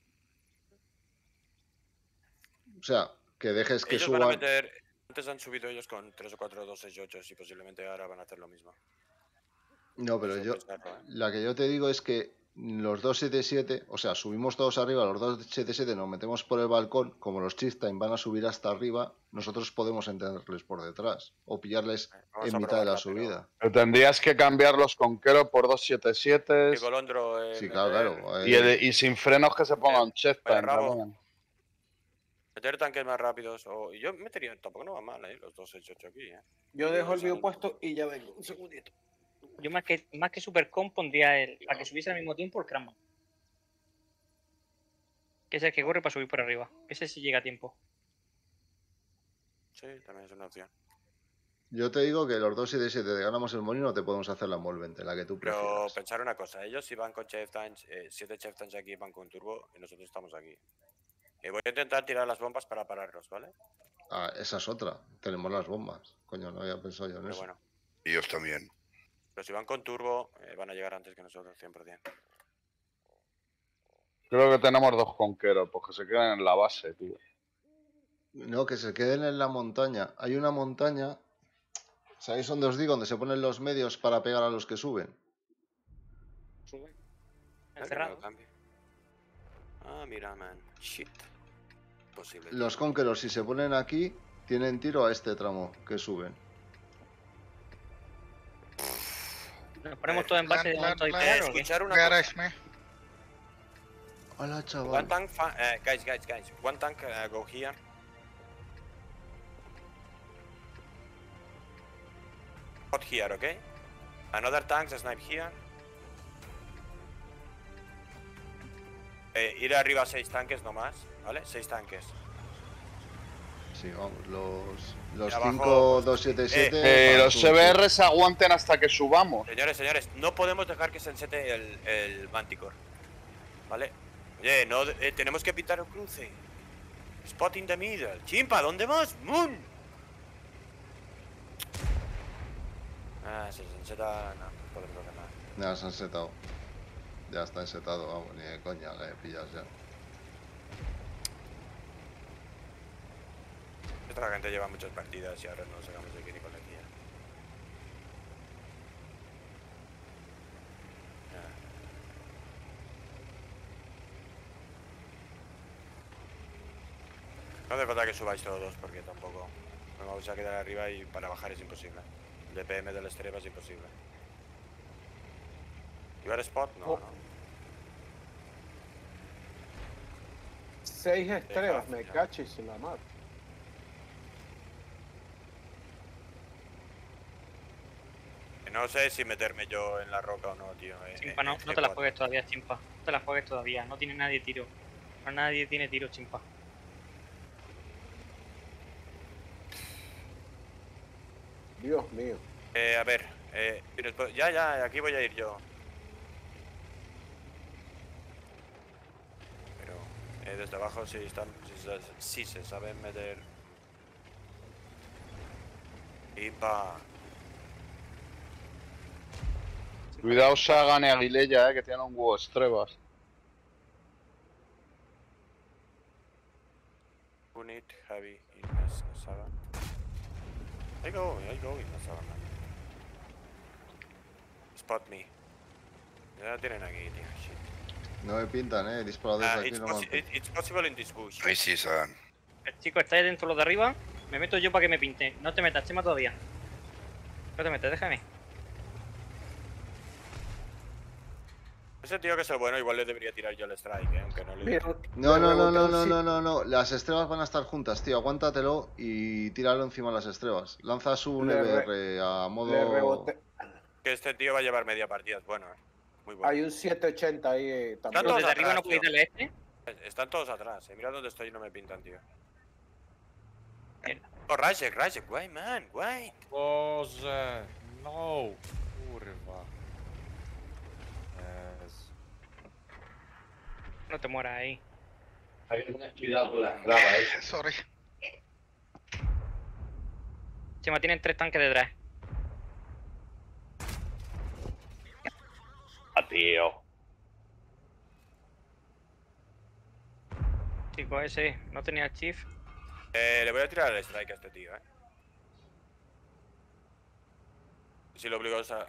O sea, que dejes que Ellos suban... van a meter... Antes han subido ellos con 3 o 4 268 y posiblemente ahora van a hacer lo mismo. No, pero Eso yo... pensarlo, La que yo te digo es que los 277, o sea, subimos todos arriba, los 277 nos metemos por el balcón, como los Chief Time van a subir hasta arriba, nosotros podemos entenderles por detrás o pillarles Vamos en a mitad de la probarla, subida. Pero tendrías que cambiar los conqueros por 277 Y Golondro... Sí, claro. y sin frenos que se pongan check time. Rabo. también. Meter tanques más rápidos. Y yo metería... Tampoco no va mal, los 268 aquí, Yo dejo el mío puesto y ya vengo. Un segundito. Yo más que Supercom pondría para que subiese al mismo tiempo el Cranman. Que es el que corre para subir por arriba. Ese sí llega a tiempo. Sí, también es una opción. Yo te digo que los 277 de ganamos el molino te podemos hacer la envolvente, la que tú Pero prefieras. pensar una cosa, ellos si van con Chef Tanks, 7 Chef Tanks aquí van con turbo y nosotros estamos aquí. Voy a intentar tirar las bombas para pararlos, ¿vale? Ah, esa es otra. Tenemos las bombas. Coño, no había pensado yo en Pero eso. bueno. Ellos también. Pero si van con turbo, van a llegar antes que nosotros, 100%. Creo que tenemos 2 conqueros, porque se quedan en la base, tío. No, que se queden en la montaña. Hay una montaña, ¿sabéis dónde os digo? Donde se ponen los medios para pegar a los que suben. Sube. Que Encerrado. me lo cambie. Ah, mira, man. Shit. Posible. Los Conquerors, si se ponen aquí, tienen tiro a este tramo que suben. Nos ponemos todo en base de monto y pegar o qué? Escuchar una cosa. Hola, One chaval. tank, guys. One tank, go here. Not here, okay? Another tank, snipe here. Ir arriba 6 tanques nomás, ¿vale? 6 tanques. Sí, vamos, los Y abajo, 5, 2, 7, 7. Que los CBR se aguanten hasta que subamos. Señores, no podemos dejar que se ensete el Manticore. ¿Vale? Oye, no, tenemos que pintar un cruce. Spot in the middle. Chimpa, ¿dónde vas? Moon. Ah, se senseta. No, podemos hacer nada. Ya se han setado. Ya está ensetado, vamos, ni de coña, le pillas ya. Esta gente lleva muchas partidas y ahora no sacamos de aquí ni con la guía. No hace falta que subáis todos porque tampoco me vamos a quedar arriba y para bajar es imposible. El DPM del estreba es imposible. ¿Llevar spot? No, no. 6 estrellas, me cachis en la mar. No sé si meterme yo en la roca o no, tío. Chimpa, no te la juegues todavía, Chimpa. No te la juegues todavía. No tiene nadie tiro. No, nadie tiene tiro, Chimpa. Dios mío. A ver, ya, aquí voy a ir yo. Pero desde abajo sí se saben meter. Y pa. Cuidado Sagan y Aguilella, que tienen un huevo estrebas. Unit heavy in Sagan. I go in Sagan. Spot me. Ya la tienen aquí, tío. Shit. No me pintan, disparado desde aquí no me han pintado. It's possible in this bush. Ahí sí, Sagan. Chicos, estáis dentro los de arriba. Me meto yo para que me pinte. No te metas, Chema, todavía. No te metas, déjame. Ese tío que es el bueno, igual le debería tirar yo el strike, aunque no le. Mira, No. Las estrellas van a estar juntas, tío. Aguántatelo y tíralo encima de las estrellas. Lanzas un EBR a modo. Que este tío va a llevar media partida, bueno, muy bueno. Hay un 780 ahí también. Todos Desde arriba atrás, no podéis tío. darle este. Están todos atrás, mira dónde estoy y no me pintan, tío. Mierda. Oh, Rajek, wait, man, wait. Boże, no. Kurwa. Yes. No te mueras ahí. Hay que tener cuidado con las grabas, Sorry. Chema, tienen 3 tanques detrás. Tío. Chico, ese no tenía chief. Le voy a tirar el strike a este tío, Si lo obligo a...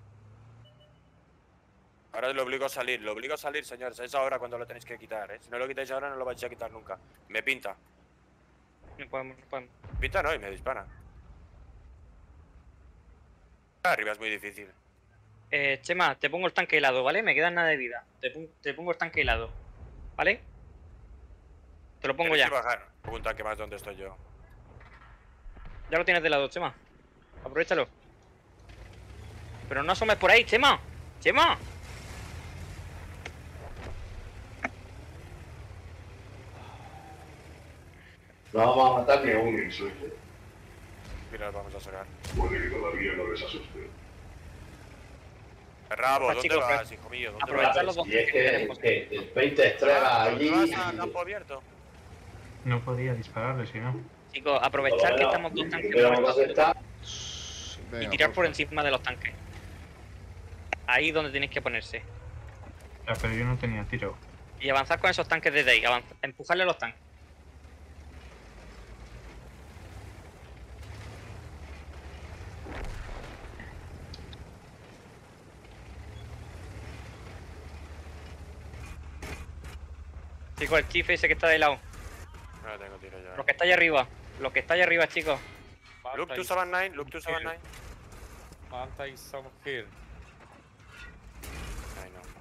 Ahora lo obligo a salir, señores. Es ahora cuando lo tenéis que quitar, Si no lo quitáis ahora no lo vais a quitar nunca. Me pinta. No podemos. Pinta no y me dispara. Arriba es muy difícil. Chema, te pongo el tanque helado, ¿vale? Me queda nada de vida. Te pongo el tanque helado, ¿vale? Te lo pongo Tenéis ya. que bajar. Pongo un tanque más donde estoy yo. Ya lo tienes de lado, Chema. Aprovechalo. Pero no asomes por ahí, Chema. ¡Chema! No vamos a matar ni a uno. Mira, vamos a sacar. Puede que todavía no les asuste. Rabo, Pues, ¿dónde chicos, vas, hijo mío? ¿Dónde aprovechad vas? los dos Y es tanques que tenemos. que el peinte estrega allí. ¿Vas a campo abierto? No podía dispararle si no. Chicos, aprovechad que estamos 2 tanques Pero vamos a muertos aceptar. y Venga, tirar por porfa. encima de los tanques. Ahí donde tenéis que ponerse. Ya, pero yo no tenía tiro. Y avanzad con esos tanques desde ahí. Empujarle a los tanques. Chicos, el chief ese que está de lado. No tengo tiro ya. Los que está allá arriba. Los que está allá arriba, chicos. Look 279, look 279. Manta is some here. Ay, no.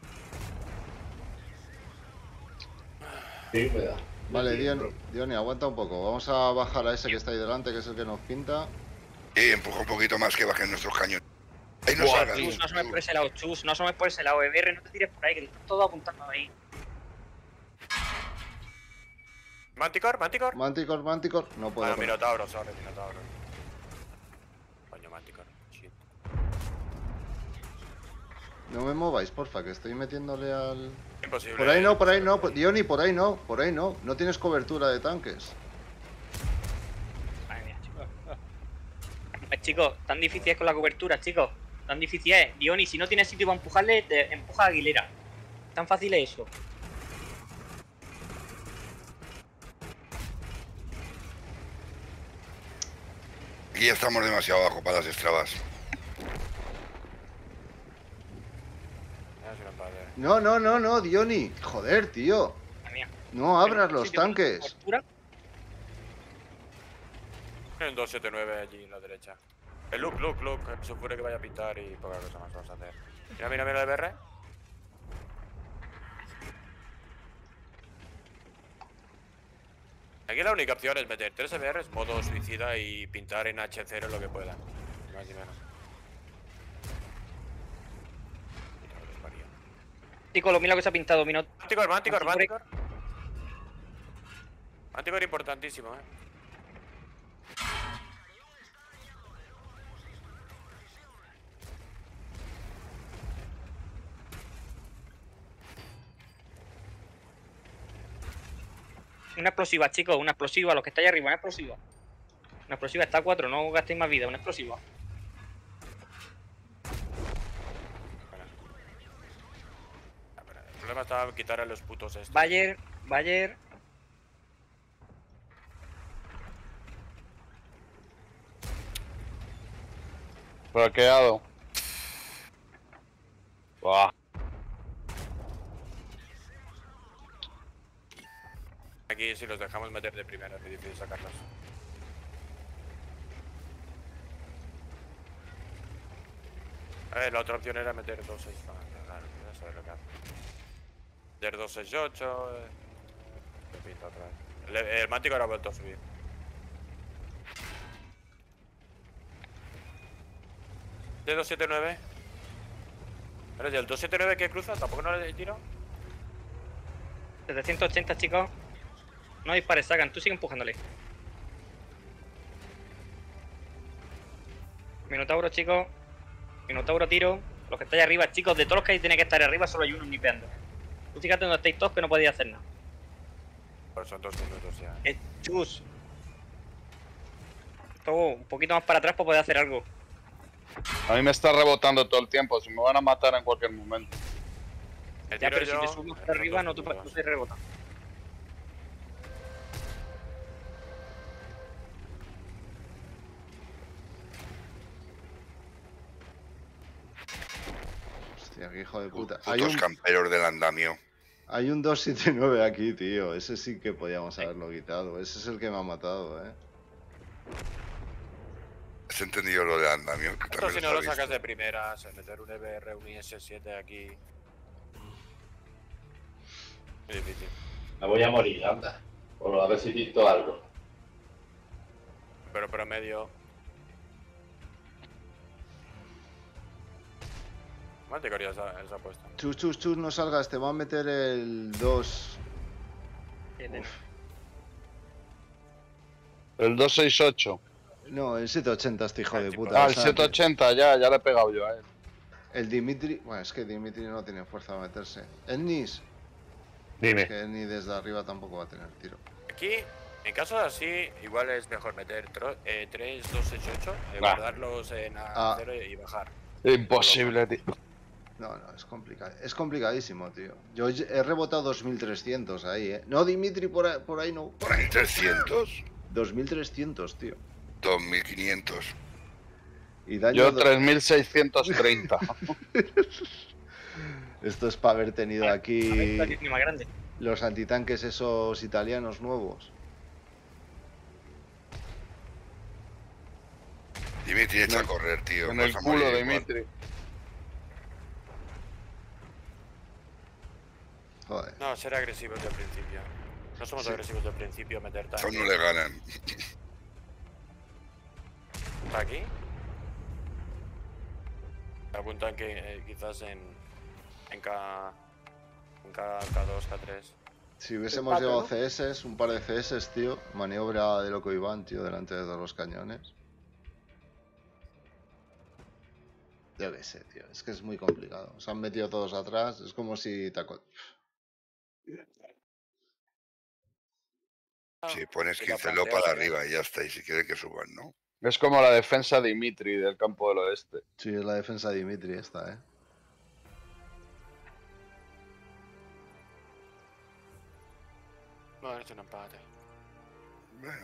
Sí, me da. Vale, Diony, aguanta un poco. Vamos a bajar a ese que está ahí delante, que es el que nos pinta. Y empuja un poquito más que bajen nuestros cañones. Ahí no salgan. Chus, no asomes por ese lado, Chus. No asomes por ese lado. EBR, no te tires por ahí, que te están todos apuntando ahí. Manticore. Manticor. No puedo. Bueno, Minotauro, sorry, Minotauro. Coño, Manticore. Shit. No me mováis, porfa, que estoy metiéndole al... Imposible. Por ahí no, por ahí no. Diony, por ahí no, por ahí no. No tienes cobertura de tanques. Madre mía, chicos. Pues, chicos, tan difícil es con la cobertura, chicos. Tan difícil es. Diony, si no tienes sitio para empujarle, te empuja a Aguilera. Tan fácil es eso. Aquí ya estamos demasiado abajo para las extravas. No, no, no, no, Diony. Joder, tío. Madre mía. No abras ¿Tienes los sitio para tanques. cobertura? Hay un 279 allí en la derecha. El look. Se ocurre que vaya a pintar y poca cosa más vamos a hacer. Mira el BR. Aquí la única opción es meter 3 BRs, modo suicida y pintar en H0 lo que pueda. Más y menos. Chicos, lo mira que se ha pintado. Manticore. Manticore importantísimo, Una explosiva, chicos, una explosiva. Los que estáis arriba, una explosiva. Una explosiva está a 4, no gastéis más vida, una explosiva. El problema está en quitar a los putos estos. Bayer. Bloqueado. Buah. Aquí si los dejamos meter de primera es muy difícil sacarlos. A ver, la otra opción era meter 2-6. Claro, ya sabes lo que hace. Meter 2-6-8. Repito otra vez. El Manticore ahora ha vuelto a subir. De 279. Pero el 279 que cruza, tampoco no le tiro. 780, chicos. No dispares, sacan. Tú sigue empujándole. Minotauro, chicos. Minotauro, tiro. Los que estáis arriba, chicos. De todos los que hay tiene que estar arriba, solo hay uno nipeando. Tú fíjate donde estáis todos que no podéis hacer nada. Pues son 2 minutos ya. Chus. Todo un poquito más para atrás para poder hacer algo. A mí me está rebotando todo el tiempo, si me van a matar en cualquier momento. Ya, pero si te subes para arriba no te rebota. Hostia, qué hijo de puta. Putos camperos del andamio. Hay un 279 aquí, tío. Ese sí que podíamos haberlo quitado. Ese es el que me ha matado, ¿Has entendido lo del andamio? Que Esto si no lo sacas de primeras, meter un EBR, un IS-7 aquí. Muy difícil. Me voy a morir, anda. Por a ver si pinto algo. Pero promedio. Manticore ya se ha puesto. Chus, no salgas. Te va a meter el 2. El 268. No, el 780, este hijo de puta. Ah, el 780, ya le he pegado yo a él. El Dimitri... Bueno, es que Dimitri no tiene fuerza para meterse. El Nis. Dime. Es que ni desde arriba tampoco va a tener tiro. Aquí, en casos así, igual es mejor meter 3, 2, 6, 8, guardarlos en A0 y bajar. Imposible, tío. No, es complicado. Es complicadísimo, tío. Yo he rebotado 2300 ahí, No, Dimitri, por ahí no. ¿Por ahí 300? 2300, tío. 2500. Y daño Yo 3630. Esto es para haber tenido aquí Más grande. los antitanques esos italianos nuevos. Dimitri, echa a correr, tío. En el vas a culo, morir igual. Dimitri. Joder. No, ser agresivos desde el principio. No somos agresivos desde el principio, meter tanques. Eso no le ganan. ¿Está aquí? Algún tanque quizás en K2, K3. Si hubiésemos llevado CS, un par de CS, tío, maniobra de loco Iván, tío, delante de todos los cañones. Yo qué sé, tío. Es que es muy complicado. Se han metido todos atrás. Es como si te Si pones Y lo 15 low planteas para bien. arriba y ya está. Y si quiere que suban, ¿no? Es como la defensa de Dimitri del campo del oeste. Sí, es la defensa de Dimitri esta, ¿eh? No, es un empate. Bueno,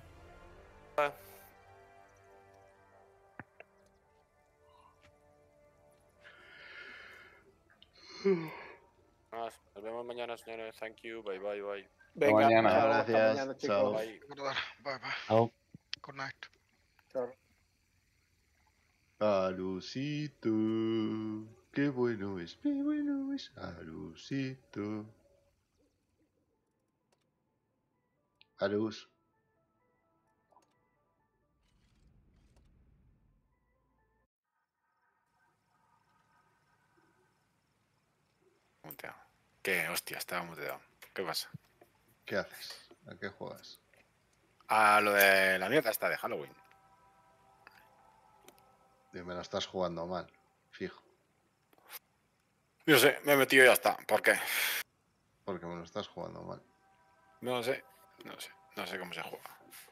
Nos vemos mañana, señores. Thank you. Bye, bye, bye. Venga, mañana. chao, hasta Gracias, mañana, chao. chicos. Bye. bye, bye. Chao. Good night. Chao. Alusito, qué bueno es Alusito. Alus. Muteado. ¿Qué? Hostia, estaba muteado. ¿Qué pasa? ¿Qué haces? ¿A qué juegas? A lo de la mierda esta de Halloween. Y me lo estás jugando mal, fijo. Yo sé, me he metido y ya está. ¿Por qué? Porque me lo estás jugando mal. No sé. No sé cómo se juega.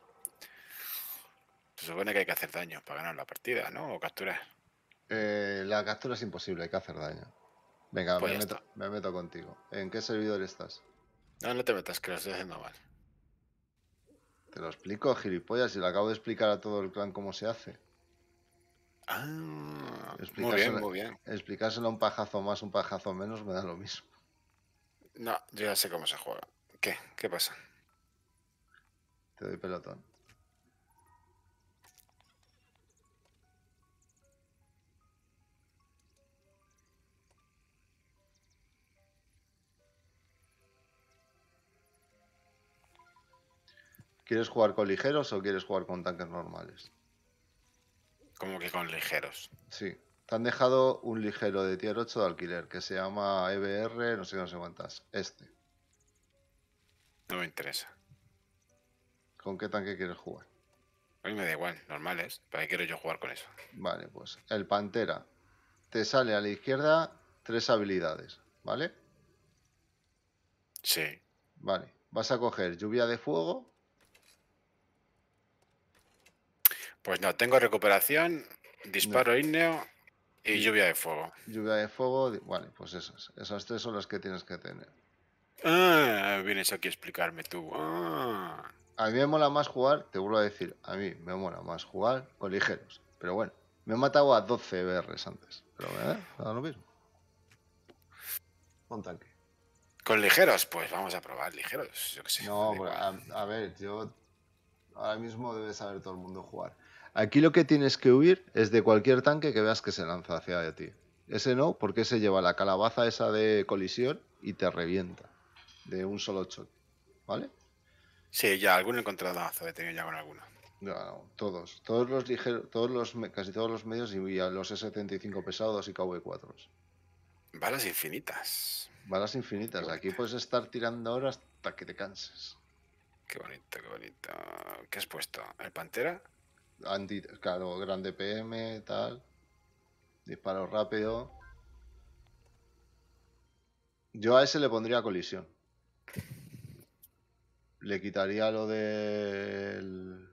Se supone que hay que hacer daño para ganar la partida, ¿no? O capturar. La captura es imposible, hay que hacer daño. Venga, Pues ya me meto contigo. ¿En qué servidor estás? No te metas, que lo estoy haciendo mal. Te lo explico, gilipollas, y le acabo de explicar a todo el clan cómo se hace. Ah, muy bien, muy bien. Explicárselo a un pajazo más, un pajazo menos, me da lo mismo. No, yo ya sé cómo se juega. ¿Qué? ¿Qué pasa? Te doy pelotón. ¿Quieres jugar con ligeros o quieres jugar con tanques normales? Como que con ligeros. Sí. Te han dejado un ligero de tier 8 de alquiler que se llama EBR, no sé cuántas. Este. No me interesa. ¿Con qué tanque quieres jugar? A mí me da igual, normales. ¿Para qué quiero yo jugar con eso? Vale, pues el Pantera. Te sale a la izquierda 3 habilidades, ¿vale? Sí. Vale. Vas a coger lluvia de fuego. Pues no, tengo recuperación, disparo ígneo y lluvia de fuego. Lluvia de fuego, vale, pues esas 3 son las que tienes que tener. Ah, vienes aquí a explicarme tú. Ah. A mí me mola más jugar, te vuelvo a decir, a mí me mola más jugar con ligeros. Pero bueno, me he matado a 12 EBRs antes. Pero da lo mismo. Un tanque. ¿Con ligeros? Pues vamos a probar ligeros, yo qué sé. No, da igual. a ver, yo ahora mismo debe saber todo el mundo jugar. Aquí lo que tienes que huir es de cualquier tanque que veas que se lanza hacia ti. Ese no, porque ese lleva la calabaza esa de colisión y te revienta de un solo choque, ¿vale? Sí, ya, algún encontronazo he tenido ya con alguno. No, todos los ligeros, casi todos los medios y a los S75 pesados y KV4s. Balas infinitas. Balas infinitas, aquí puedes estar tirando ahora hasta que te canses. Qué bonito, qué bonito. ¿Qué has puesto? ¿El Pantera? Claro, grande PM, tal. Disparo rápido. Yo a ese le pondría colisión. Le quitaría lo del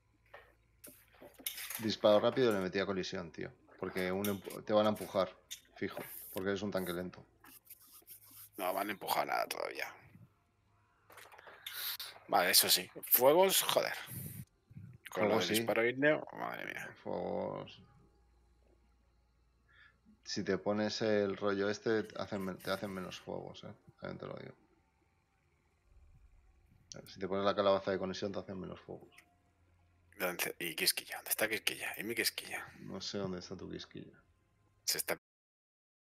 disparo rápido y le metía colisión, tío. Porque te van a empujar, fijo. Porque eres un tanque lento. No van a empujar nada todavía. Vale, eso sí. Fuegos, joder. Con lo Fuegos del sí. disparo ígneo, madre mía. Fuegos. Si te pones el rollo este, te hacen menos fuegos, también te lo digo. Si te pones la calabaza de conexión, te hacen menos fuegos. ¿Y Quisquilla? ¿Dónde está Quisquilla? ¿Y mi Quisquilla? No sé dónde está tu quisquilla. Se está